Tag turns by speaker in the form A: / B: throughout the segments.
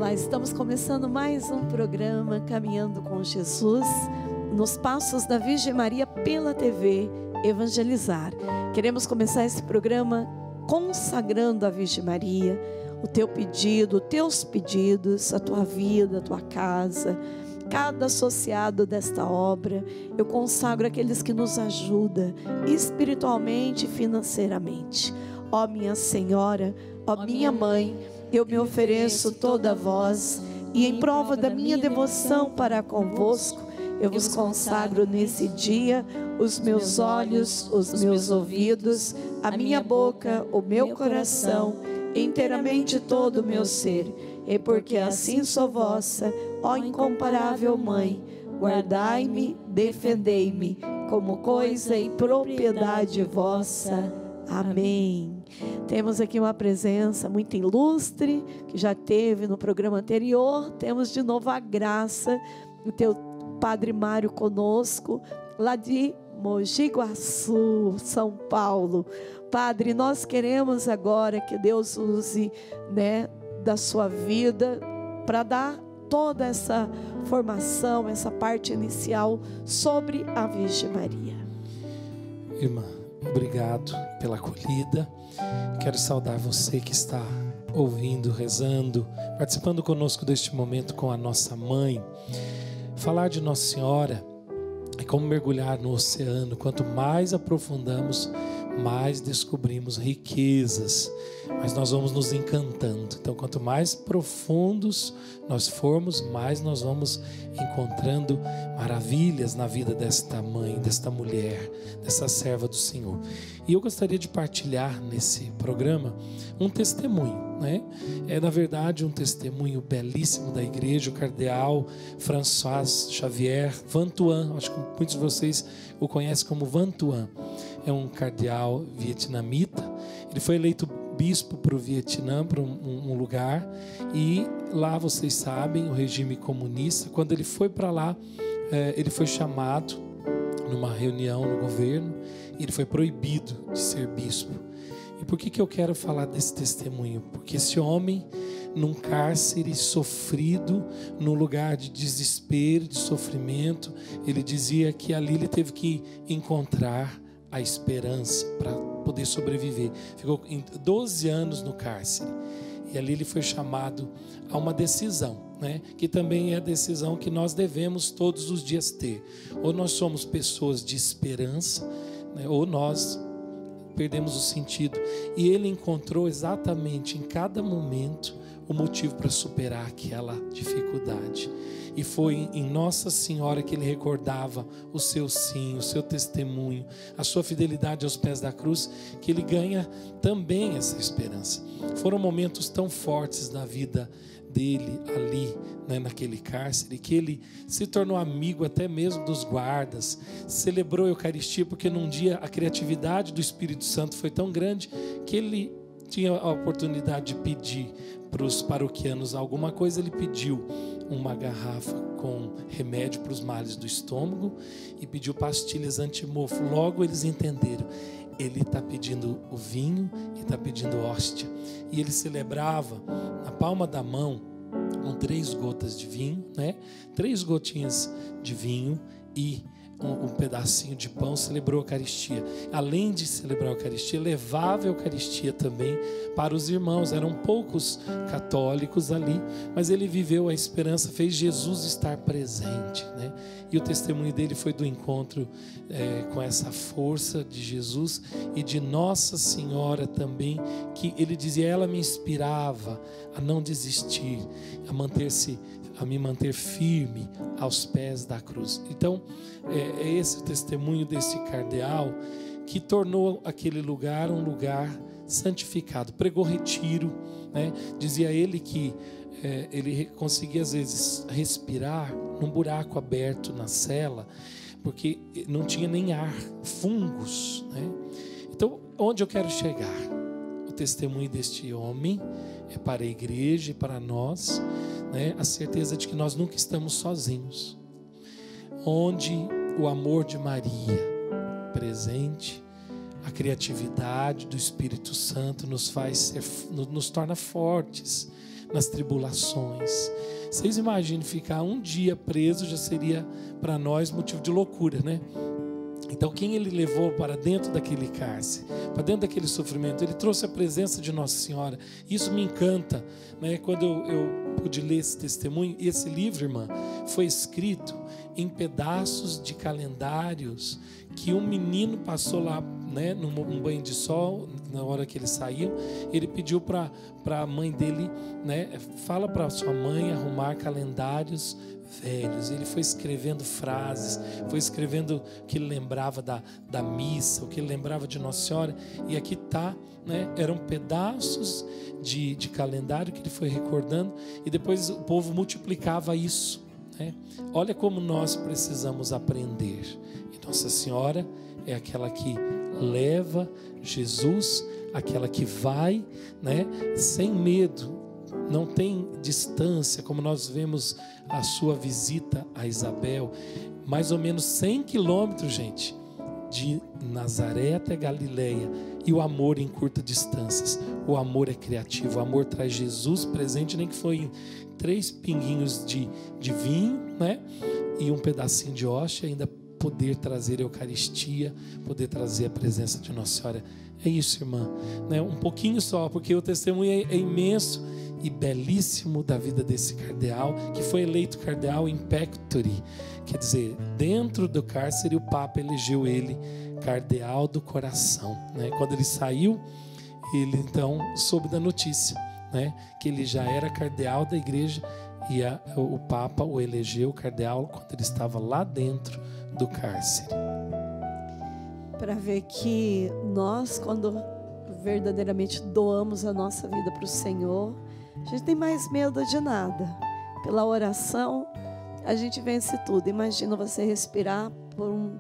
A: Olá, estamos começando mais um programa Caminhando com Jesus, nos passos da Virgem Maria pela TV Evangelizar. Queremos começar esse programa consagrando a Virgem Maria, o teu pedido, os teus pedidos, a tua vida, a tua casa, cada associado desta obra. Eu consagro aqueles que nos ajudam espiritualmente e financeiramente. Ó minha Senhora, ó minha Mãe, eu me ofereço toda a vós, e em prova da minha devoção para convosco, eu vos consagro nesse dia os meus olhos, os meus ouvidos, a minha boca, o meu coração, inteiramente todo o meu ser, e porque assim sou vossa, ó incomparável Mãe, guardai-me, defendei-me, como coisa e propriedade vossa. Amém. Temos aqui uma presença muito ilustre, que já teve no programa anterior. Temos de novo a graça do teu Padre Mário conosco, lá de Mogi Guaçu, São Paulo. Padre, nós queremos agora que Deus use, da sua vida para dar toda essa formação, essa parte inicial sobre a Virgem Maria.
B: Irmã, obrigado pela acolhida. Quero saudar você que está ouvindo, rezando, participando conosco deste momento com a nossa mãe. Falar de Nossa Senhora é como mergulhar no oceano. Quanto mais aprofundamos, mais descobrimos riquezas, mas nós vamos nos encantando. Então, quanto mais profundos nós formos, mais nós vamos encontrando maravilhas na vida desta mãe, desta mulher, dessa serva do Senhor. E eu gostaria de partilhar nesse programa um testemunho, É na verdade um testemunho belíssimo da igreja, o cardeal François Xavier Vantuan. Acho que muitos de vocês o conhecem como Vantuan. É um cardeal vietnamita. Ele foi eleito bispo para o Vietnã, para um lugar, e lá vocês sabem, o regime comunista, quando ele foi para lá, ele foi chamado numa reunião no governo, e ele foi proibido de ser bispo. E por que eu quero falar desse testemunho? Porque esse homem, num cárcere sofrido, num lugar de desespero, de sofrimento, ele dizia que ali ele teve que encontrar a esperança para poder sobreviver. Ficou 12 anos no cárcere. E ali ele foi chamado a uma decisão, que também é a decisão que nós devemos todos os dias ter. Ou nós somos pessoas de esperança, ou nós perdemos o sentido. E ele encontrou exatamente em cada momento o motivo para superar aquela dificuldade. E foi em Nossa Senhora que ele recordava o seu sim, o seu testemunho, a sua fidelidade aos pés da cruz, que ele ganha também essa esperança. Foram momentos tão fortes na vida dele ali, naquele cárcere, que ele se tornou amigo até mesmo dos guardas, celebrou a Eucaristia, porque num dia a criatividade do Espírito Santo foi tão grande que ele tinha a oportunidade de pedir para os paroquianos alguma coisa. Ele pediu uma garrafa com remédio para os males do estômago e pediu pastilhas antimofo. Logo eles entenderam, ele está pedindo o vinho e está pedindo hóstia. E ele celebrava na palma da mão com 3 gotas de vinho, 3 gotinhas de vinho e um pedacinho de pão. Celebrou a Eucaristia. Além de celebrar a Eucaristia, levava a Eucaristia também para os irmãos. Eram poucos católicos ali, mas ele viveu a esperança, fez Jesus estar presente, E o testemunho dele foi do encontro com essa força de Jesus e de Nossa Senhora também, que ele dizia, ela me inspirava a não desistir, a me manter firme aos pés da cruz. Então, é esse o testemunho desse cardeal que tornou aquele lugar um lugar santificado. Pregou retiro, Dizia ele que ele conseguia às vezes respirar num buraco aberto na cela, porque não tinha nem ar, fungos, Então, onde eu quero chegar? O testemunho deste homem é para a igreja e para nós, a certeza de que nós nunca estamos sozinhos. Onde o amor de Maria presente, a criatividade do Espírito Santo nos torna fortes, nas tribulações. Vocês imaginem, ficar um dia preso já seria para nós motivo de loucura, né? Então quem ele levou para dentro daquele cárcere, para dentro daquele sofrimento? Ele trouxe a presença de Nossa Senhora. Isso me encanta, né? Quando eu pude ler esse testemunho. E esse livro, irmã, foi escrito em pedaços de calendários que um menino passou lá, né, num banho de sol, na hora que ele saiu. Ele pediu para a mãe dele, né, fala para sua mãe arrumar calendários velhos. Ele foi escrevendo frases, foi escrevendo o que ele lembrava da missa, o que ele lembrava de Nossa Senhora. E aqui está, né, eram pedaços de calendário que ele foi recordando, e depois o povo multiplicava isso, né? Olha como nós precisamos aprender. E Nossa Senhora é aquela que leva Jesus, aquela que vai, né, sem medo. Não tem distância, como nós vemos a sua visita a Isabel, mais ou menos 100 quilômetros, gente, de Nazaré até Galileia. E o amor em curta distâncias. O amor é criativo, o amor traz Jesus presente, nem que foi em 3 pinguinhos de vinho, né? E um pedacinho de hóstia, ainda poder trazer a Eucaristia, poder trazer a presença de Nossa Senhora. É isso, irmã, né? Um pouquinho só, porque o testemunho é imenso e belíssimo da vida desse cardeal, que foi eleito cardeal in pectore, quer dizer, dentro do cárcere o Papa elegeu ele cardeal do coração, né? Quando ele saiu, ele então soube da notícia, né, que ele já era cardeal da igreja, e o Papa o elegeu cardeal quando ele estava lá dentro do cárcere.
A: Para ver que nós, quando verdadeiramente doamos a nossa vida para o Senhor, a gente tem mais medo de nada. Pela oração, a gente vence tudo. Imagina você respirar por um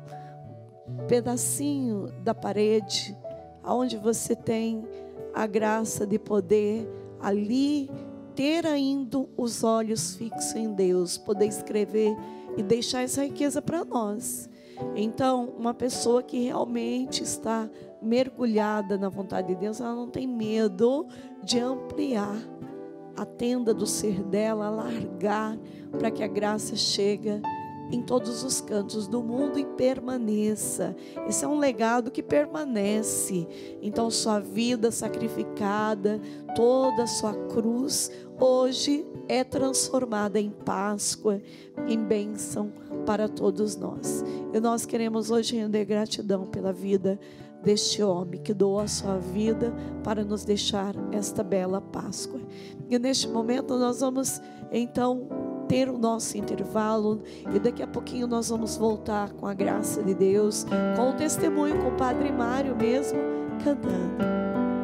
A: pedacinho da parede, onde você tem a graça de poder ali ter ainda os olhos fixos em Deus, poder escrever e deixar essa riqueza para nós. Então, uma pessoa que realmente está mergulhada na vontade de Deus, ela não tem medo de ampliar a tenda do ser dela, alargar, para que a graça chegue em todos os cantos do mundo e permaneça. Esse é um legado que permanece. Então sua vida sacrificada, toda a sua cruz, hoje é transformada em Páscoa, em bênção para todos nós. E nós queremos hoje render gratidão pela vida deste homem que doou a sua vida para nos deixar esta bela Páscoa. E neste momento nós vamos então ter o nosso intervalo, e daqui a pouquinho nós vamos voltar com a graça de Deus, com o testemunho com o Padre Mário mesmo, cantando.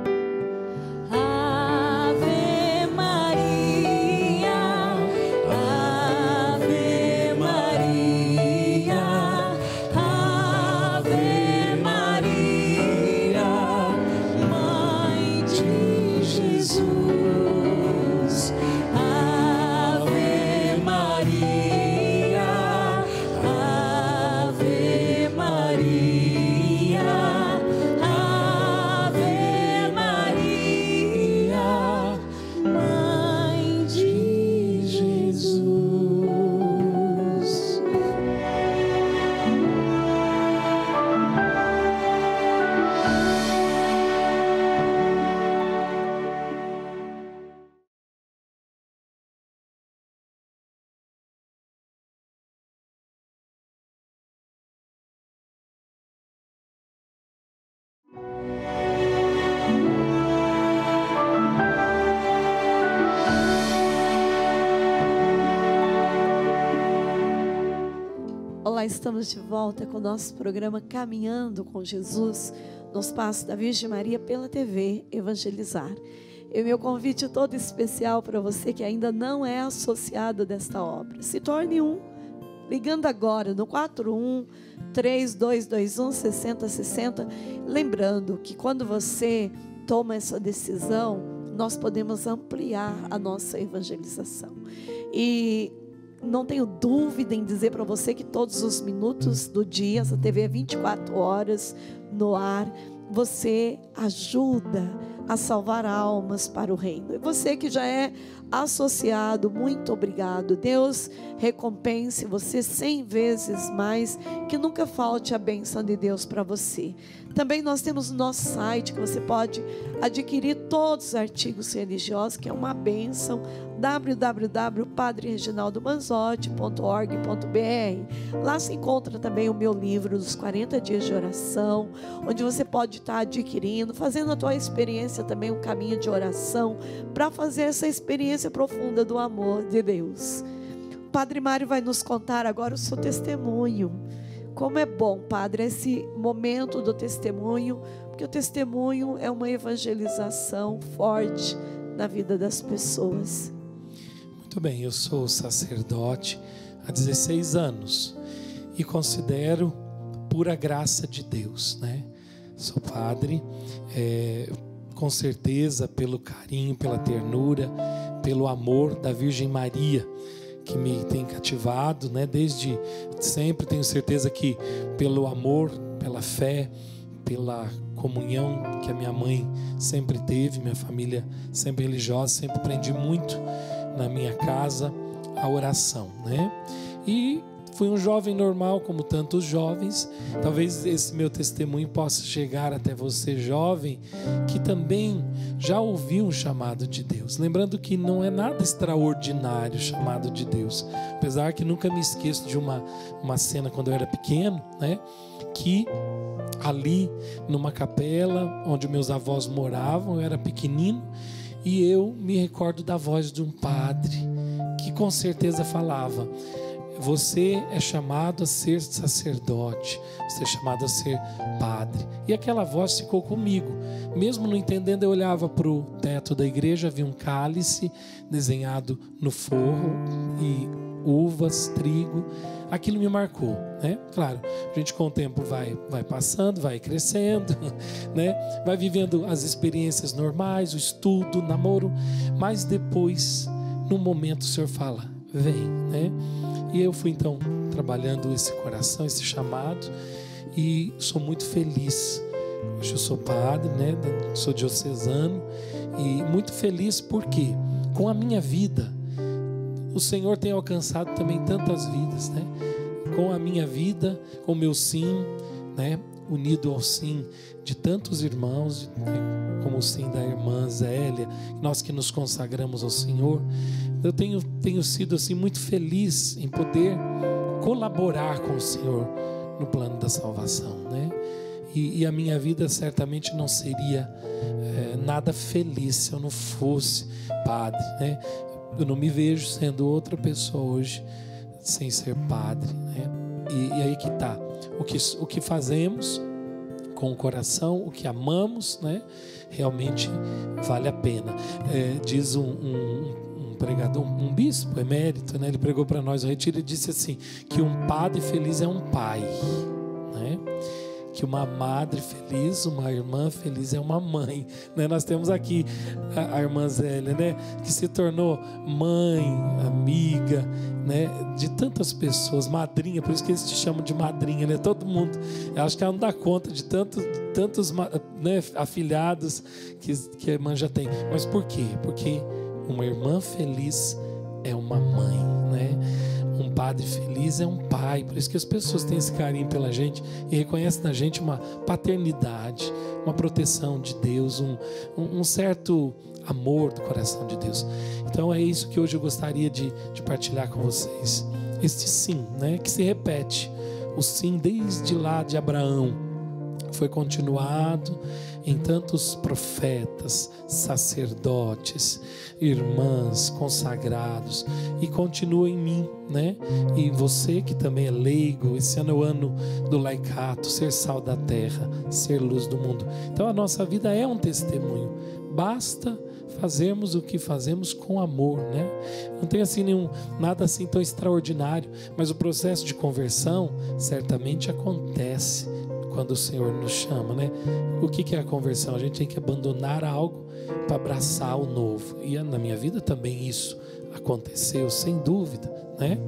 A: Olá, estamos de volta com o nosso programa Caminhando com Jesus, no espaço da Virgem Maria pela TV Evangelizar. E meu convite todo especial para você que ainda não é associado desta obra. Se torne um, ligando agora no 41-3221-6060. Lembrando que quando você toma essa decisão, nós podemos ampliar a nossa evangelização. E não tenho dúvida em dizer para você que todos os minutos do dia, essa TV é 24 horas no ar, você ajuda a salvar almas para o reino. E você que já é associado, muito obrigado. Deus recompense você 100 vezes mais, que nunca falte a bênção de Deus para você. Também nós temos o nosso site, que você pode adquirir todos os artigos religiosos, que é uma bênção, www.padrereginaldomanzotti.org.br. Lá se encontra também o meu livro dos 40 dias de oração, onde você pode estar adquirindo, fazendo a tua experiência também, um caminho de oração, para fazer essa experiência profunda do amor de Deus. O Padre Mário vai nos contar agora o seu testemunho. Como é bom, Padre, esse momento do testemunho, porque o testemunho é uma evangelização forte na vida das pessoas.
B: Muito bem, eu sou sacerdote há 16 anos e considero pura graça de Deus, né? Sou padre, com certeza pelo carinho, pela ternura, pelo amor da Virgem Maria, que me tem cativado, né? Desde sempre. Tenho certeza que pelo amor, pela fé, pela comunhão que a minha mãe sempre teve, minha família sempre religiosa, sempre aprendi muito na minha casa a oração, né? E fui um jovem normal, como tantos jovens. Talvez esse meu testemunho possa chegar até você, jovem, que também já ouviu um chamado de Deus. Lembrando que não é nada extraordinário o chamado de Deus. Apesar que nunca me esqueço de uma cena quando eu era pequeno, né? Que ali numa capela onde meus avós moravam, eu era pequenino, e eu me recordo da voz de um padre que com certeza falava: você é chamado a ser sacerdote, você é chamado a ser padre. E aquela voz ficou comigo. Mesmo não entendendo, eu olhava para o teto da igreja, havia um cálice desenhado no forro e uvas, trigo. Aquilo me marcou, né? Claro, a gente com o tempo vai passando, vai crescendo, né? Vai vivendo as experiências normais, o estudo, o namoro, mas depois, no momento, o Senhor fala: vem, né? E eu fui então trabalhando esse coração, esse chamado, e sou muito feliz. Hoje eu sou padre, né? Sou diocesano, e muito feliz porque com a minha vida o Senhor tem alcançado também tantas vidas, né? Com a minha vida, com o meu sim, né? Unido ao sim de tantos irmãos, como o sim da irmã Zélia, nós que nos consagramos ao Senhor. Eu tenho sido assim muito feliz em poder colaborar com o Senhor no plano da salvação, né? E a minha vida certamente não seria nada feliz se eu não fosse padre, né? Eu não me vejo sendo outra pessoa hoje sem ser padre, né? E aí que está o que fazemos com o coração, o que amamos, né? Realmente vale a pena. Diz um pregador, um bispo emérito, né? Ele pregou para nós no retiro e disse assim, que um padre feliz é um pai, né? Que uma madre feliz, uma irmã feliz é uma mãe, né? Nós temos aqui a irmã Zélia, né? Que se tornou mãe, amiga, né? De tantas pessoas, madrinha, por isso que eles te chamam de madrinha, né? Todo mundo, eu acho que ela não dá conta de tantos, né, afilhados que a irmã já tem. Mas por quê? Porque uma irmã feliz é uma mãe, né? Um padre feliz é um pai. Por isso que as pessoas têm esse carinho pela gente e reconhecem na gente uma paternidade, uma proteção de Deus, um certo amor do coração de Deus. Então é isso que hoje eu gostaria de partilhar com vocês. Este sim, né, que se repete. O sim desde lá de Abraão foi continuado em tantos profetas, sacerdotes, irmãs, consagrados, e continua em mim, né? E você que também é leigo, esse ano é o ano do laicato, ser sal da terra, ser luz do mundo. Então a nossa vida é um testemunho, basta fazermos o que fazemos com amor, né? Não tem assim nada assim tão extraordinário, mas o processo de conversão certamente acontece quando o Senhor nos chama, né? O que é a conversão? A gente tem que abandonar algo para abraçar o novo. E na minha vida também isso aconteceu, sem dúvida, né?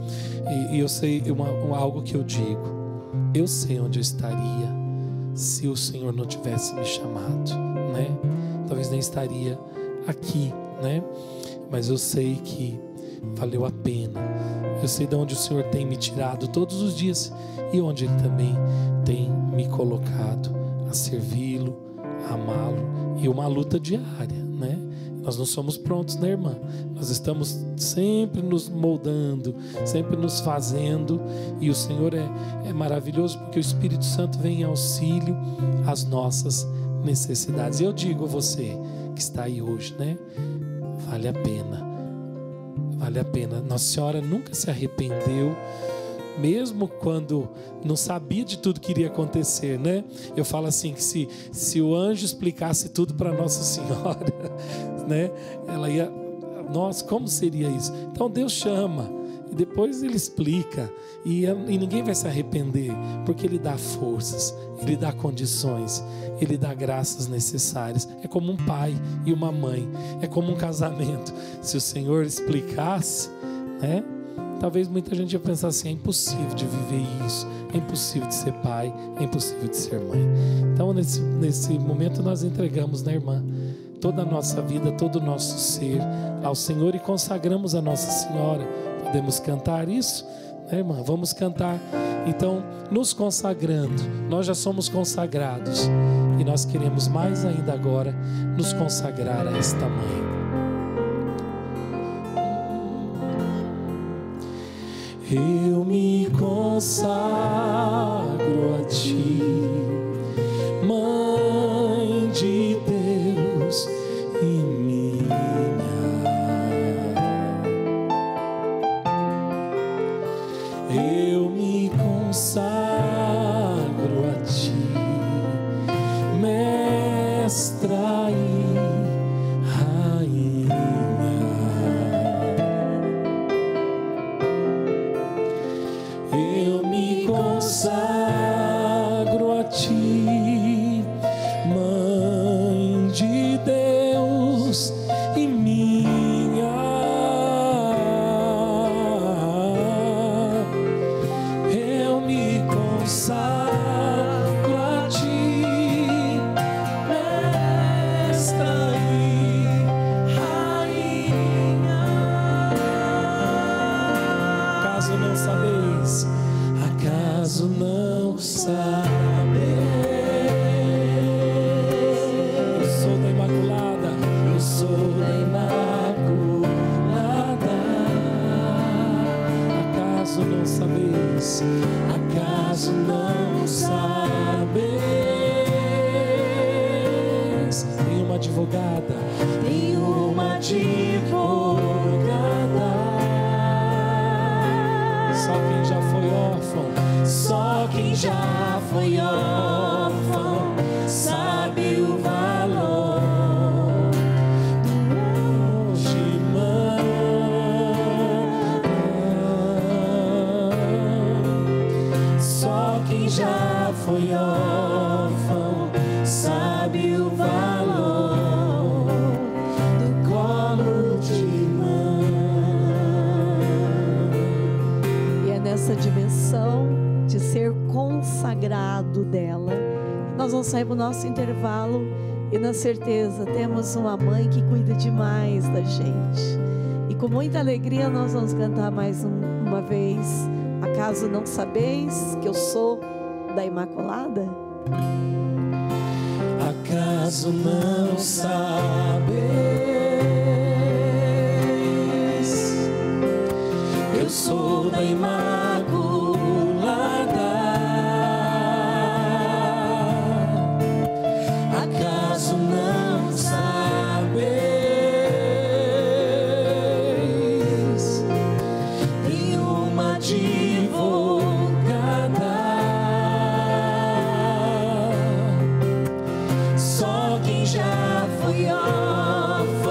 B: E eu sei algo que eu digo: eu sei onde eu estaria se o Senhor não tivesse me chamado, né? talvez nem estaria aqui, né? Mas eu sei que valeu a pena. Eu sei de onde o Senhor tem me tirado todos os dias e onde Ele também tem me colocado a servi-lo, a amá-lo, e uma luta diária, né? Nós não somos prontos, né, irmã? Nós estamos sempre nos moldando, sempre nos fazendo, e o Senhor é maravilhoso porque o Espírito Santo vem em auxílio às nossas necessidades. E eu digo a você que está aí hoje, né? Vale a pena. Vale a pena. Nossa Senhora nunca se arrependeu, mesmo quando não sabia de tudo que iria acontecer, né? Eu falo assim, que se o anjo explicasse tudo para Nossa Senhora, né? Ela ia... Nossa, como seria isso? Então Deus chama e depois Ele explica, e ninguém vai se arrepender, porque Ele dá forças, Ele dá condições, Ele dá graças necessárias. É como um pai e uma mãe, é como um casamento. Se o Senhor explicasse, né? Talvez muita gente ia pensar assim, é impossível de viver isso, é impossível de ser pai, é impossível de ser mãe. Então nesse momento nós entregamos, né, irmã, toda a nossa vida, todo o nosso ser ao Senhor e consagramos a Nossa Senhora. Podemos cantar isso, né, irmã? Vamos cantar. Então, nos consagrando, nós já somos consagrados e nós queremos mais ainda agora nos consagrar a esta mãe. Eu me consagro a Ti, Mãe de Deus e minha. Eu me consagro a Ti, Mestra e Rainha. Eu me consagro a Ti, Mãe de Deus e minha. Eu me consagro a Ti, Mestra e Rainha. Acaso não sabeis? Acaso não sabeis? Eu sou da Imaculada, eu sou da Imaculada. Acaso não sabeis? Acaso não sabeis? Tem uma advogada, tem uma advogada. Só quem já foi órfão, só quem já foi órfão sabe o valor do hoje, mãe. Só quem já foi órfão sabe o valor do colo de mãe.
A: Nessa dimensão de ser consagrado dela, nós vamos sair para o nosso intervalo e na certeza temos uma mãe que cuida demais da gente, e com muita alegria nós vamos cantar mais uma vez. Acaso não sabeis que eu sou da Imaculada?
B: Acaso não sabeis? Eu sou da Imaculada. Acaso não sabeis? Tem uma advogada. Só quem já foi órfão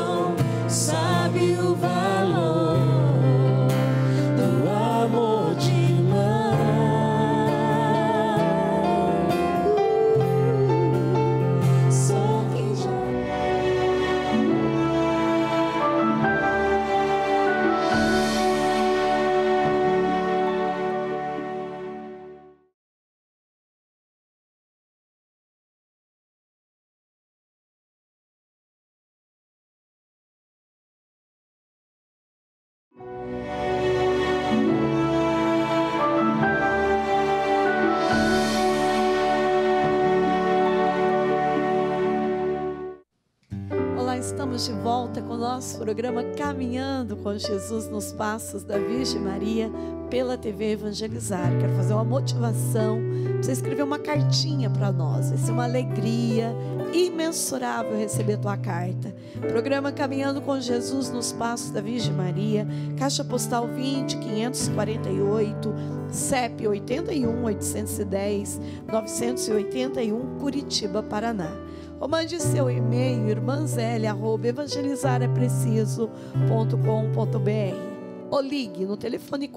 A: Estamos de volta com o nosso programa Caminhando com Jesus nos Passos da Virgem Maria pela TV Evangelizar. Quero fazer uma motivação, você escrever uma cartinha para nós. Vai ser uma alegria imensurável receber a tua carta. Programa Caminhando com Jesus nos Passos da Virgem Maria, Caixa Postal 20.548, CEP 81.810.981, Curitiba, Paraná. Ou mande seu e-mail, irmãzélia@evangelizarepreciso.com.br. Ou ligue no telefone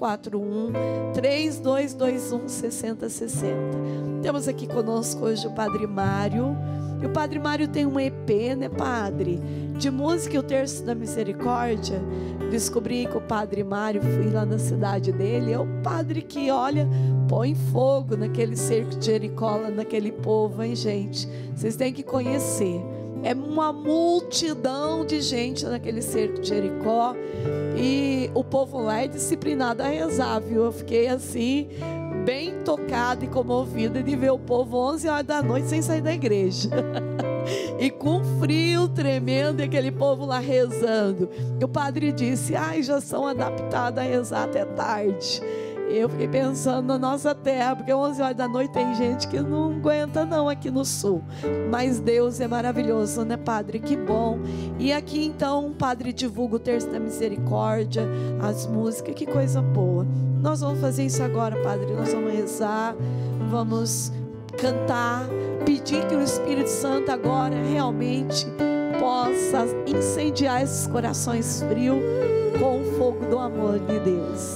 A: 41-3221-6060. Temos aqui conosco hoje o Padre Mário. E o Padre Mário tem um EP, né, Padre? De música e o Terço da Misericórdia. Descobri que o Padre Mário, fui lá na cidade dele, é o padre que, olha, põe fogo naquele cerco de Jericó, naquele povo, hein, gente? Vocês têm que conhecer. É uma multidão de gente naquele cerco de Jericó. E o povo lá é disciplinado a rezar, viu? Eu fiquei assim, bem tocada e comovida de ver o povo 11 horas da noite sem sair da igreja. E com frio tremendo, e aquele povo lá rezando. E o padre disse, já são adaptados a rezar até tarde. Eu fiquei pensando na nossa terra, porque 11 horas da noite tem gente que não aguenta não aqui no sul. Mas Deus é maravilhoso, né, Padre? Que bom. E aqui então o Padre divulga o Terço da Misericórdia, as músicas, que coisa boa. Nós vamos fazer isso agora, Padre. Nós vamos rezar, vamos cantar, pedir que o Espírito Santo agora realmente possa incendiar esses corações frios com o fogo do amor de Deus.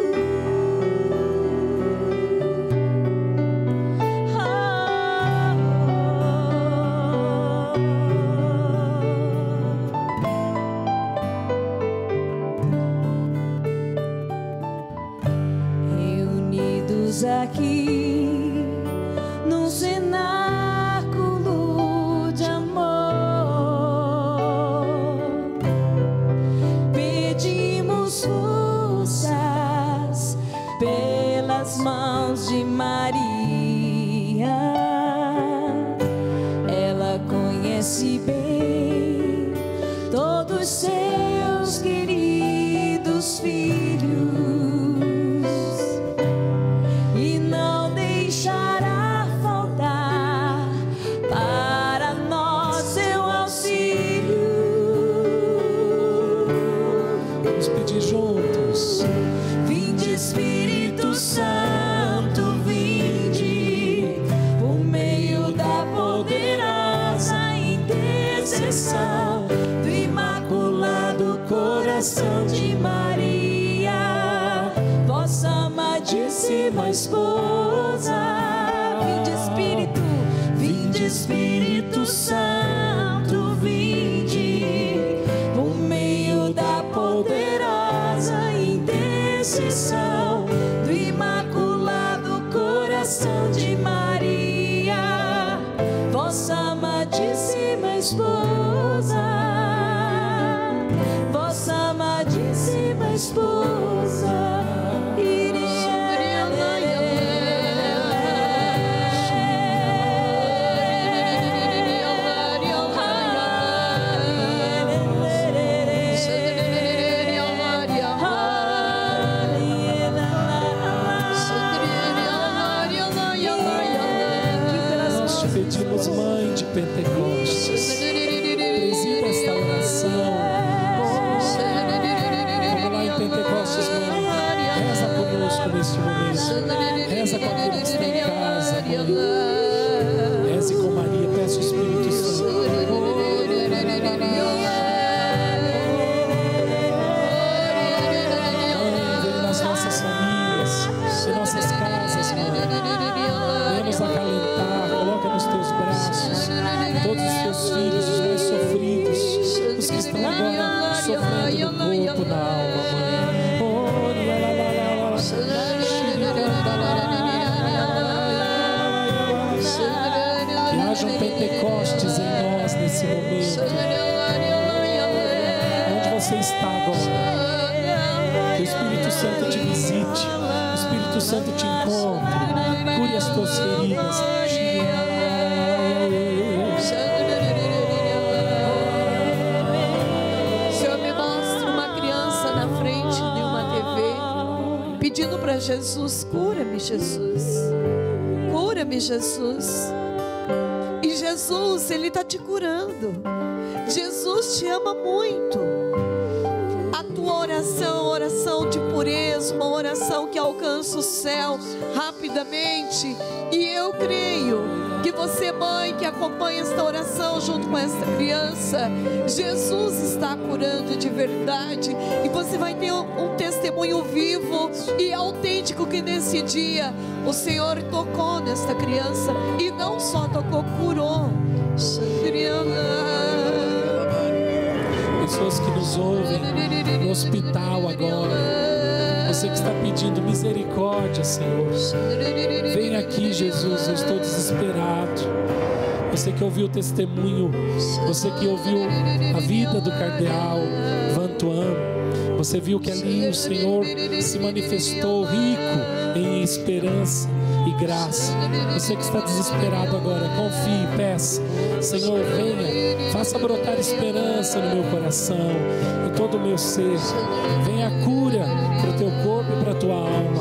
C: Aqui num cenáculo de amor, pedimos forças pelas mãos de Maria. Ela conhece bem todos seus queridos filhos. Do Imaculado Coração de Maria, vossa amadíssima esposa. Vinde Espírito Santo, vinde, por meio da poderosa intercessão do Imaculado Coração de Maria, vossa amadíssima esposa, vossa amadíssima esposa.
B: Pedimos, Mãe de Pentecostes, presida esta oração. Vamos lá em Pentecostes, Mãe. Reza conosco neste momento. Reza com aquele que está em casa, Mãe. Reze com Maria, peça o Espírito Santo. Mãe, vem nas nossas famílias, em nossas casas, Mãe. Venha nos acalentar, coloca nos teus braços todos os teus filhos, os mais sofridos, os que estão agora sofrendo no corpo, na alma, Mãe. Que haja um Pentecostes em nós nesse momento. Onde você está agora, que o Espírito Santo te visite, o Espírito Santo te encontre, cure as tuas feridas.
A: Jesus, cura-me, Jesus. Cura-me, Jesus. E Jesus, Ele está te curando. Jesus te ama muito. A tua oração, oração de pureza, uma oração que alcança o céu rapidamente. E eu creio que você, mãe, que acompanha esta oração junto com esta criança, Jesus está curando de verdade. E você vai ter um testemunho vivo e autêntico que nesse dia o Senhor tocou nesta criança. E não só tocou, curou.
B: Pessoas que nos ouvem no hospital agora, você que está pedindo misericórdia, Senhor, vem aqui, Jesus, eu estou desesperado. Você que ouviu o testemunho, você que ouviu a vida do cardeal Vantuan, você viu que ali o Senhor se manifestou rico em esperança e graça. Você que está desesperado agora, confie, peça, Senhor, venha, faça brotar esperança no meu coração, em todo o meu ser. Venha a cura para o teu corpo e para a tua alma.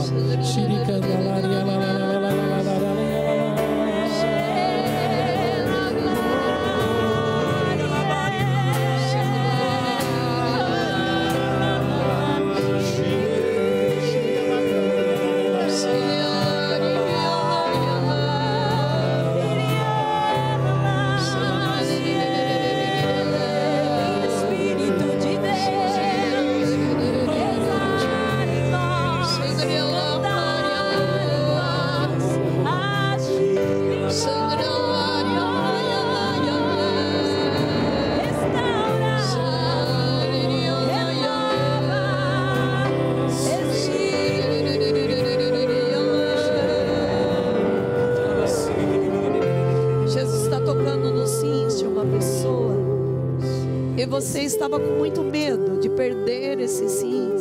A: Você estava com muito medo de perder esses rins.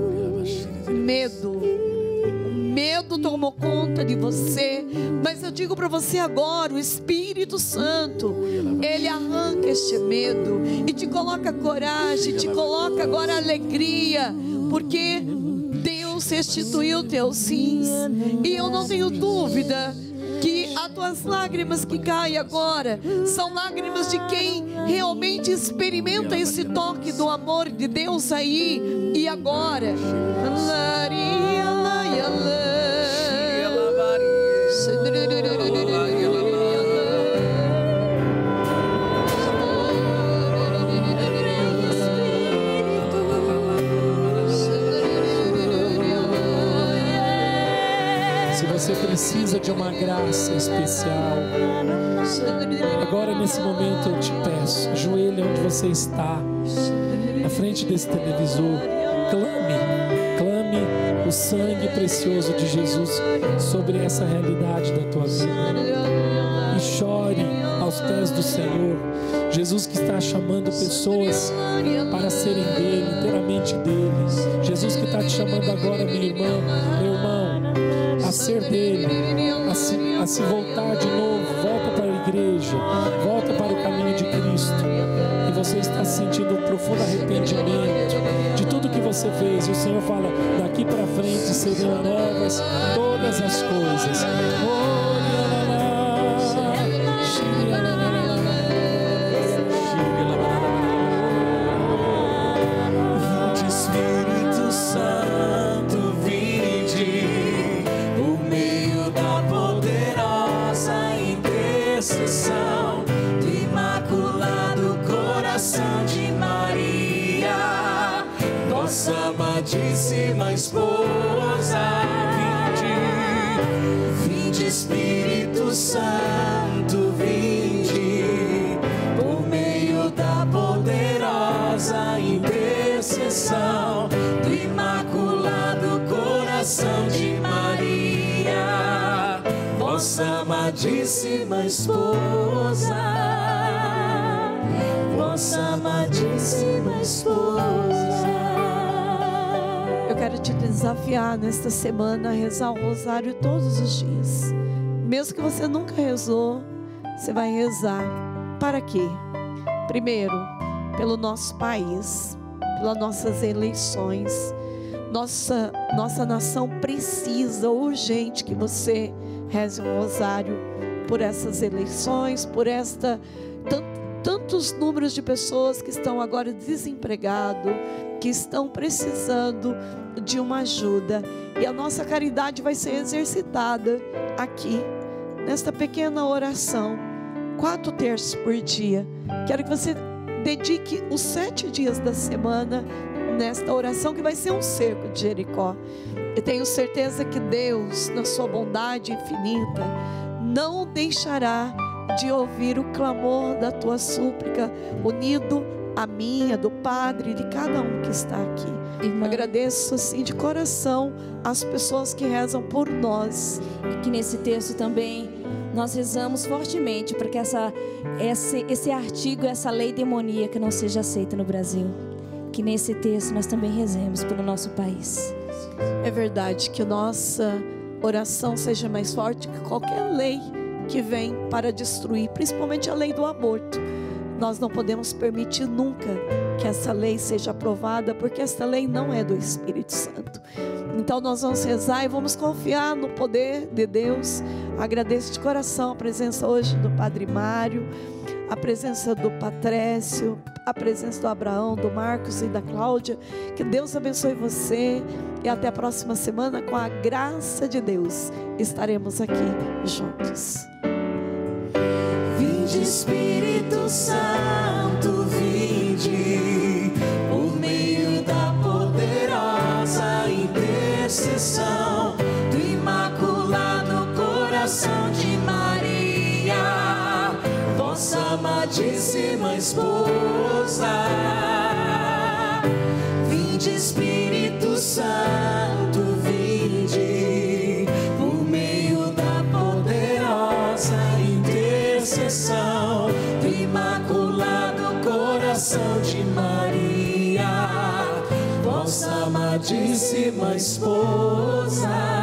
A: Medo tomou conta de você. Mas eu digo para você agora, o Espírito Santo, Ele arranca este medo e te coloca coragem, te coloca agora alegria, porque Deus restituiu teus rins. E eu não tenho dúvida que as tuas lágrimas que caem agora são lágrimas de quem realmente experimenta esse toque do amor de Deus aí e agora.
B: Se você precisa de uma graça especial, agora nesse momento eu te peço, ajoelha onde você está, na frente desse televisor, clame o sangue precioso de Jesus sobre essa realidade da tua vida e chore aos pés do Senhor. Jesus que está chamando pessoas para serem dele, inteiramente dele. Jesus que está te chamando agora, minha irmã, meu irmão, a ser dele, a se voltar de novo. Volta para a igreja, volta para o caminho de Cristo. E você está sentindo um profundo arrependimento de tudo que você fez. E o Senhor fala, daqui para frente serão novas todas as coisas.
D: Do Imaculado Coração de Maria, nossa amadíssima esposa. Vinde Espírito Santo, vinde, por meio da poderosa intercessão do Imaculado Coração de Maria, vossa amadíssima esposa, vossa amadíssima esposa.
A: Eu quero te desafiar nesta semana a rezar o rosário todos os dias. Mesmo que você nunca rezou, você vai rezar. Para quê? Primeiro, pelo nosso país, pelas nossas eleições. Nossa nação precisa urgente que você reze um rosário por essas eleições, por tantos números de pessoas que estão agora desempregados, que estão precisando de uma ajuda. E a nossa caridade vai ser exercitada aqui, nesta pequena oração, 4 terços por dia. Quero que você dedique os 7 dias da semana nesta oração, que vai ser um cerco de Jericó. Eu tenho certeza que Deus, na sua bondade infinita, não deixará de ouvir o clamor da tua súplica, unido à minha, do Padre, de cada um que está aqui.
C: Irmã,
A: agradeço assim de coração as pessoas que rezam por nós.
C: E que nesse texto também nós rezamos fortemente para que esse artigo, essa lei demoníaca não seja aceita no Brasil. Que nesse texto nós também rezemos pelo nosso país.
A: É verdade, que nossa oração seja mais forte que qualquer lei que vem para destruir, principalmente a lei do aborto. Nós não podemos permitir nunca que essa lei seja aprovada, porque essa lei não é do Espírito Santo. Então nós vamos rezar e vamos confiar no poder de Deus. Agradeço de coração a presença hoje do Padre Mário, a presença do Patrício, a presença do Abraão, do Marcos e da Cláudia. Que Deus abençoe você e até a próxima semana, com a graça de Deus estaremos aqui juntos.
D: Vinde, Espírito Santo, vinde, por meio da poderosa intercessão do Imaculado Coração de Maria, vossa amadíssima esposa. Vinde, Espírito Santo, vinde, por meio da poderosa intercessão do Imaculado Coração de Maria, vossa amadíssima esposa.